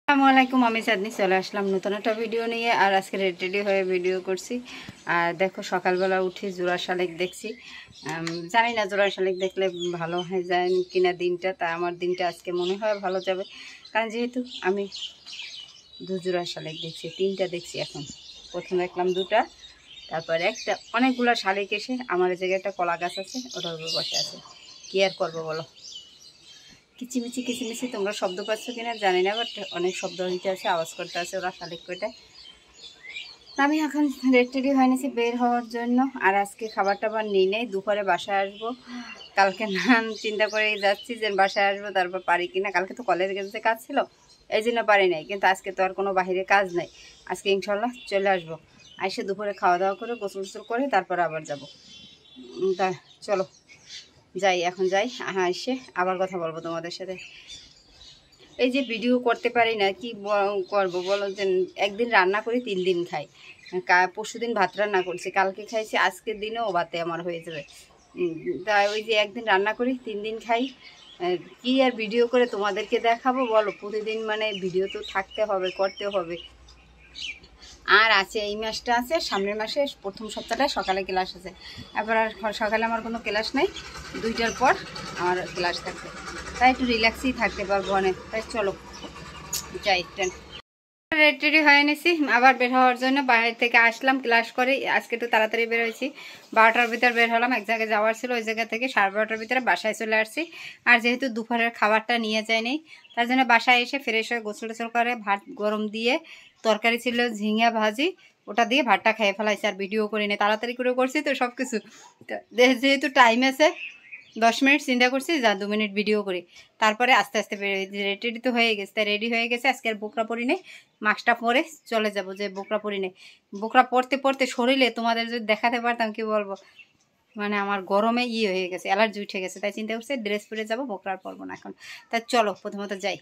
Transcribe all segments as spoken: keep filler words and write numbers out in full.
আসসালামু আলাইকুম, আমি চাঁদনি চলে আসলাম নতুন একটা ভিডিও নিয়ে। আর আজকে রেডি রেডি হয়ে ভিডিও করছি। আর দেখো সকালবেলা উঠে জোড়া শালিক দেখছি। জানি না জোড়া শালিক দেখলে ভালো হয়ে যায় কিনা দিনটা, তা আমার দিনটা আজকে মনে হয় ভালো যাবে, কারণ যেহেতু আমি দু জোড়া শালিক দেখছি, তিনটা দেখছি এখন। প্রথমে দেখলাম দুটা, তারপর একটা। অনেকগুলো শালিক এসে আমার জায়গায় একটা কলা গাছ আছে, ওটার উপর বসে আছে। কি আর করবো বলো, কিচিমিচি কিচিমিচি তোমরা শব্দ পাচ্ছ কিনা জানি না, বাট অনেক শব্দ হইতে আছে, আওয়াজ করতে আছে ওরা শালিক কয়টা। আমি এখন রেডি টেডি হয়ে নিয়েছি বের হওয়ার জন্য। আর আজকে খাবার টাবার নিই নেই, দুপুরে বাসায় আসবো। কালকে নান চিন্তা করে যাচ্ছি যে বাসায় আসবো, তারপর পারি কিনা। কালকে তো কলেজ গেছে, কাজ ছিল, এই জন্য পারি নাই। কিন্তু আজকে তো আর কোনো বাহিরে কাজ নেই, আজকে ইনশাল্লাহ চলে আসবো। এসে দুপুরে খাওয়া দাওয়া করে গোসল গোসল করে তারপর আবার যাব। তা চলো যাই, এখন যাই। হ্যাঁ, এসে আবার কথা বলবো তোমাদের সাথে। এই যে ভিডিও করতে পারি না, কি করবো বলো। যে একদিন রান্না করি, তিন দিন খাই। পরশু দিন ভাত রান্না করছি, কালকে খাইছি, আজকের দিনেও ভাতে আমার হয়ে যাবে। তাই ওই যে একদিন রান্না করি, তিন দিন খাই। কি আর ভিডিও করে তোমাদেরকে দেখাবো বলো। প্রতিদিন মানে ভিডিও তো থাকতে হবে, করতে হবে। আর আছে এই মাসটা আছে, সামনের মাসে প্রথম সপ্তাহটায় সকালে ক্লাস আছে। এবার আর সকালে আমার কোনো ক্লাস নেই, দুইটার পর আমার ক্লাস থাকবে, তাই একটু রিল্যাক্সই থাকতে পারবো অনেক। তাই চলো যাই। রেডি টেডি হয়ে নিছি, আবার বের হওয়ার জন্য। বাইরে থেকে আসলাম ক্লাস করে, আজকে একটু তাড়াতাড়ি বের হয়েছি। বারোটার ভিতরে বের হলাম, এক জায়গায় যাওয়ার ছিল, ওই জায়গা থেকে সাড়ে বারোটার ভিতরে বাসায় চলে আসছি। আর যেহেতু দুপুরের খাবারটা নিয়ে যায়নি, তার জন্য বাসায় এসে ফ্রেশ হয়ে গোসল টোসল করে ভাত গরম দিয়ে, তরকারি ছিল ঝিঙা ভাজি, ওটা দিয়ে ভাতটা খেয়ে ফেলাইছি। আর ভিডিও করিনি, তাড়াতাড়ি করে করছি তো সব কিছু। যেহেতু টাইম আছে দশ মিনিট, চিন্তা করছি যা দু মিনিট ভিডিও করি, তারপরে আস্তে আস্তে রেডি তো হয়ে গেছে। তাই রেডি হয়ে গেছে, আজকে আর বোকরা পরি নেই, মাস্কটা পরে চলে যাব। যে বোকরা পরি নেই, বোকরা পরতে পরতে শরীরে তোমাদের যদি দেখাতে পারতাম কি বলবো, মানে আমার গরমে ই হয়ে গেছে, অ্যালার্জি উঠে গেছে। তাই চিন্তা করছি ড্রেস পরে যাবো, বোকরা আর পরবো না এখন। তাই চলো প্রথমত যাই।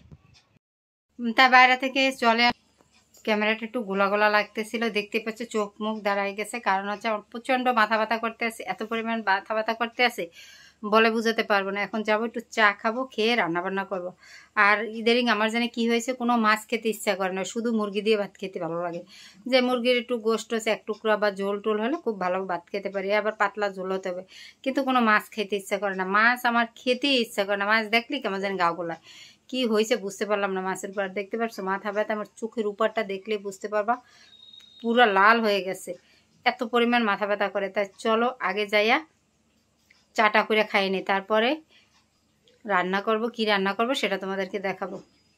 তা বাইরে থেকে চলে, ক্যামেরাটা একটু গোলা গোলা লাগতেছিল, দেখতে পাচ্ছি চোখ মুখ দাঁড়াই গেছে। কারণ হচ্ছে আমার প্রচণ্ড মাথা ব্যথা করতে আছে, এত পরিমাণ মাথা ব্যথা করতে আছে বলে বুঝাতে পারবো না। এখন যাবো একটু চা খাবো, খেয়ে রান্না বান্না করবো। আর ইদারিং আমার জানে কি হয়েছে, কোনো মাছ খেতে ইচ্ছা করে না, শুধু মুরগি দিয়ে ভাত খেতে ভালো লাগে। যে মুরগির একটু গোস্ট হচ্ছে, এক টুকরা বা ঝোল টোল হলে খুব ভালো ভাত খেতে পারি, আবার পাতলা ঝোল হতে হবে। কিন্তু কোনো মাছ খেতে ইচ্ছা করে না, মাছ আমার খেতেই ইচ্ছা করে না। মাছ দেখলি কেমন জানি গা গোলায়, কি হয়েছে বুঝতে পারলাম না। মাছের উপর দেখতে পারছো মাথা ব্যথা, আমার চোখের উপরটা দেখলে বুঝতে পারবা পুরো লাল হয়ে গেছে, এত পরিমাণ মাথা ব্যথা করে। তাই চলো আগে যাইয়া চাটা করে খাই নি, তারপরে রান্না করব। কি রান্না করব সেটা তোমাদেরকে দেখাবো।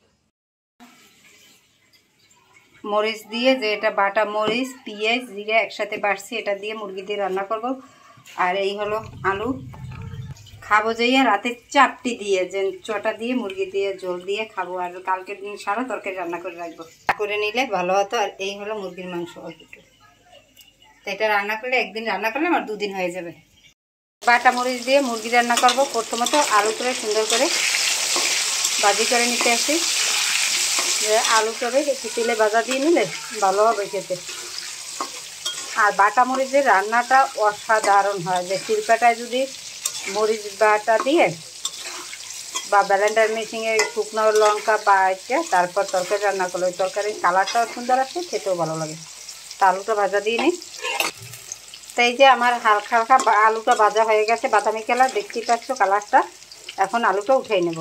মরিচ দিয়ে, যে এটা বাটা মরিচ পেঁয়াজ জিরা একসাথে বাটছি, এটা দিয়ে মুরগি দিয়ে রান্না করব। আর এই হলো আলু, খাবো যাইয়া রাতে চাপটি দিয়ে, যে চটা দিয়ে মুরগি দিয়ে ঝোল দিয়ে খাবো। আর কালকের দিন সারা তরকারি রান্না করে রাখবো, করে নিলে ভালো হতো। আর এই হলো মুরগির মাংস অল্প একটু, তো এটা রান্না করলে, একদিন রান্না করলে আমার দুদিন হয়ে যাবে। বাটা মরিচ দিয়ে মুরগি রান্না করবো। প্রথমত আলু করে সুন্দর করে ভাজি করে নিতে আসি। আলু করে একটু তেলে ভাজা দিয়ে নিলে ভালো হবে খেতে। আর বাটা মরিচের রান্নাটা অসাধারণ হয়, যে শিল্পাটায় যদি মরিচ বাটা দিয়ে বা ব্লেন্ডার মেশিনে শুকনো লঙ্কা বাটা তারপর তরকারি রান্না করলে ওই তরকারির কালারটাও সুন্দর আসে, খেতেও ভালো লাগে। তা আলুটা ভাজা দিয়ে নিই। তাই যে আমার হালকা হালকা আলুটা ভাজা হয়ে গেছে, বাদামি কালার দেখতেই পাচ্ছ কালারটা। এখন আলুটা উঠিয়ে নেব।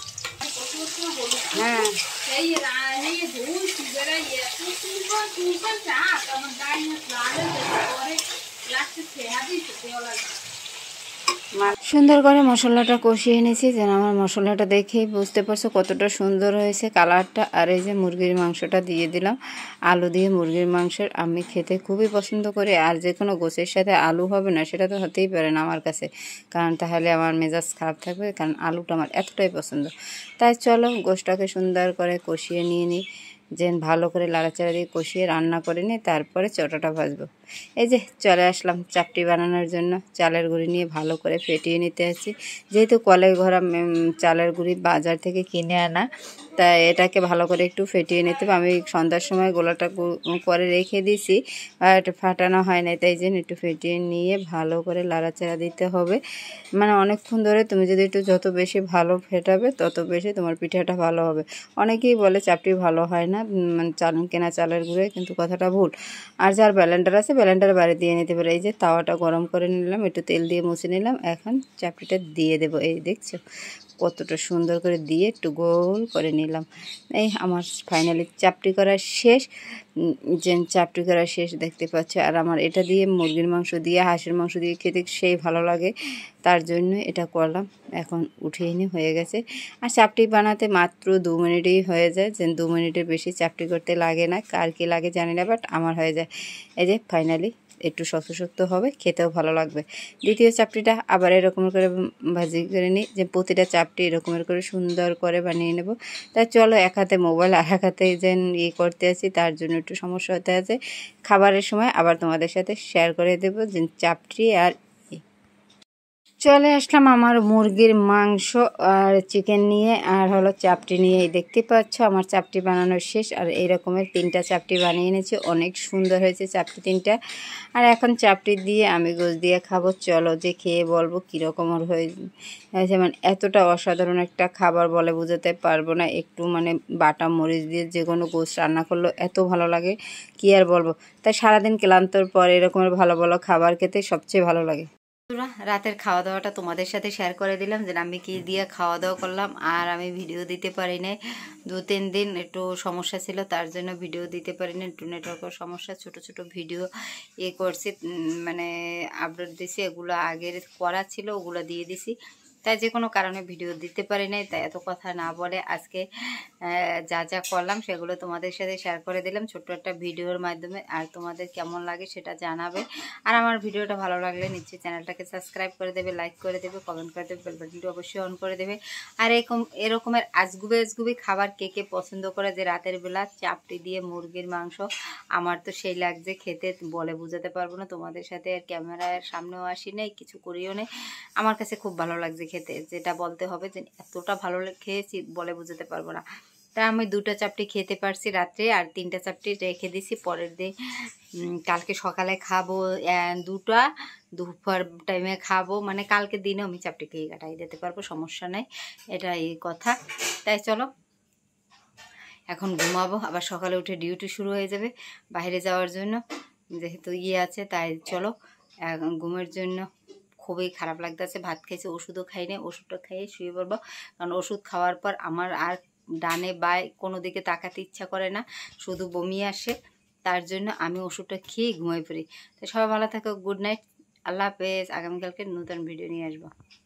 হ্যাঁ, সুন্দর করে মশলাটা কষিয়ে নিয়েছি। যেন আমার মশলাটা দেখেই বুঝতে পারছো কতটা সুন্দর হয়েছে কালারটা। আর এই যে মুরগির মাংসটা দিয়ে দিলাম। আলু দিয়ে মুরগির মাংসের আমি খেতে খুবই পছন্দ করি। আর যে কোনো গোছের সাথে আলু হবে না সেটা তো হতেই পারে না আমার কাছে, কারণ তাহলে আমার মেজাজ খারাপ থাকবে, কারণ আলুটা আমার এতটাই পছন্দ। তাই চলো গোশটাকে সুন্দর করে কষিয়ে নিয়ে নিই, যেন ভালো করে লাড়াচাড়া দিয়ে কষিয়ে রান্না করে নিই, তারপরে চটাটা ভাজবো। এই যে চলে আসলাম চাপটি বানানোর জন্য। চালের গুঁড়ি নিয়ে ভালো করে ফেটিয়ে নিতে আছি। যেহেতু কলে ঘরা চালের গুঁড়ি বাজার থেকে কিনে আনা, তাই এটাকে ভালো করে একটু ফেটিয়ে নিতে হবে। আমি সন্ধ্যার সময় গোলাটা করে রেখে দিয়েছি, আর ফাটানো হয় না, তাই জন্য একটু ফেটিয়ে নিয়ে ভালো করে লাড়াচাড়া দিতে হবে। মানে অনেকক্ষণ ধরে তুমি যদি একটু যত বেশি ভালো ফেটাবে তত বেশি তোমার পিঠাটা ভালো হবে। অনেকেই বলে চাপটি ভালো হয় না, মানে চাল কেনা চালের গুঁড়োয়, কিন্তু কথাটা ভুল। আর যার ব্লেন্ডার আছে ব্লেন্ডার বাড়ি দিয়ে নিতে পারে। এই যে তাওয়াটা গরম করে নিলাম, একটু তেল দিয়ে মুছে নিলাম, এখন চাপটিটা দিয়ে দেবো। এই দেখছো কতটা সুন্দর করে দিয়ে একটু গোল করে নিলাম। এই আমার ফাইনালি চাপটি করা শেষ। যে চাপটি করা শেষ দেখতে পাচ্ছ। আর আমার এটা দিয়ে মুরগির মাংস দিয়ে হাঁসের মাংস দিয়ে খেতে সেই ভালো লাগে, তার জন্য এটা করলাম। এখন উঠিয়ে নিয়ে হয়ে গেছে। আর চাপটি বানাতে মাত্র দু মিনিটেই হয়ে যায়, যে দু মিনিটের বেশি চাপটি করতে লাগে না। কার কী লাগে জানি না, বাট আমার হয়ে যায়। এই যে ফাইনালি একটু শক্ত শক্ত হবে, খেতেও ভালো লাগবে। দ্বিতীয় চাপটিটা আবার এরকম করে ভাজি করে নিই, যে প্রতিটা চাপটি এরকমের করে সুন্দর করে বানিয়ে নেব। তাই চলো, এক হাতে মোবাইল আর এক হাতে যেন ইয়ে করতে আছি, তার জন্য একটু সমস্যা হতে আছে। খাবারের সময় আবার তোমাদের সাথে শেয়ার করে দেবো যে চাপটি। আর চলে আসলাম আমার মুরগির মাংস আর চিকেন নিয়ে, আর হলো চাপটি নিয়ে। দেখতে পাচ্ছ আমার চাপটি বানানো শেষ। আর এই রকমের তিনটা চাপটি বানিয়ে এনেছি, অনেক সুন্দর হয়েছে চাপটি তিনটা। আর এখন চাপটি দিয়ে আমি গোশ দিয়ে খাবো। চলো যে খেয়ে বলবো কীরকম হয়েছে। মানে এতটা অসাধারণ একটা খাবার বলে বোঝাতে পারবো না। একটু মানে বাটা মরিচ দিয়ে যে কোনো গোশ রান্না করলো এত ভালো লাগে, কী আর বলবো। তাই সারাদিন ক্লান্তর পর এরকমের ভালো ভালো খাবার খেতে সবচেয়ে ভালো লাগে। রাতের খাওয়া দাওয়াটা তোমাদের সাথে শেয়ার করে দিলাম, যে আমি কি দিয়ে খাওয়া দাওয়া করলাম। আর আমি ভিডিও দিতে পারি নাই, দু তিন দিন একটু সমস্যা ছিল, তার জন্য ভিডিও দিতে পারি না। একটু নেটওয়ার্কের সমস্যা, ছোট ছোট ভিডিও ইয়ে করছি, মানে আপলোড দিছি। এগুলো আগের করা ছিল, ওগুলো দিয়ে দিছি। তাই যে কোনো কারণে ভিডিও দিতে পারি নাই। তাই এত কথা না বলে আজকে যা যা করলাম সেগুলো তোমাদের সাথে শেয়ার করে দিলাম ছোট্ট একটা ভিডিওর মাধ্যমে। আর তোমাদের কেমন লাগে সেটা জানাবে। আর আমার ভিডিওটা ভালো লাগলে নিশ্চয়ই চ্যানেলটাকে সাবস্ক্রাইব করে দেবে, লাইক করে দেবে, কমেন্ট করে দেবে, বেল বাটনটি অবশ্যই অন করে দেবে। আর এরকম এরকমের আজগুবি আজগুবি খাবার কে কে পছন্দ করে, যে রাতের বেলা চাপটি দিয়ে মুরগির মাংস, আমার তো সেই লাগছে খেতে, বলে বোঝাতে পারবো না। তোমাদের সাথে আর ক্যামেরার সামনেও আসি নাই, কিছু করিও নেই, আমার কাছে খুব ভালো লাগছে খেতে, যেটা বলতে হবে যে এতটা ভালো খেয়েছি বলে বোঝাতে পারবো না। তাই আমি দুটো চাপটি খেতে পারছি রাত্রে, আর তিনটা চাপটি রেখে দিছি পরের দিন কালকে সকালে খাবো। দুটা দুপুর টাইমে খাবো, মানে কালকে দিনে আমি চাপটি খেয়ে কাটাই দিতে পারবো, সমস্যা নেই, এটা এই কথা। তাই চলো এখন ঘুমাবো, আবার সকালে উঠে ডিউটি শুরু হয়ে যাবে বাইরে যাওয়ার জন্য, যেহেতু ইয়ে আছে। তাই চলো ঘুমের জন্য খুবই খারাপ লাগতেছে। ভাত খাইছি, ওষুধও খাই না, ওষুধটা খাইয়ে শুয়ে পড়বো। কারণ ওষুধ খাওয়ার পর আমার আর ডানে বাই কোনো দিকে তাকাতে ইচ্ছা করে না, শুধু বমি আসে। তার জন্য আমি ওষুধটা খেয়ে ঘুমাই পড়ি। তো সবাই ভালো থাকো, গুড নাইট, আল্লাহ হাফেজ। আগামীকালকে নতুন ভিডিও নিয়ে আসবো।